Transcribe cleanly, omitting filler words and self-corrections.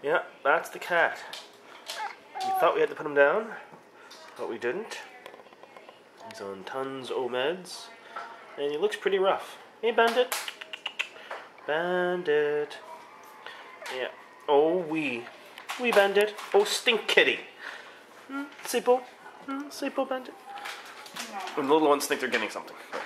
Yeah, that's the cat. We thought we had to put him down, but we didn't. He's on tons of meds, and he looks pretty rough. Hey, Bandit. Bandit. Yeah. Oh, wee Bandit. Oh, stink kitty. Simple. Simple Bandit. And the little ones think they're getting something.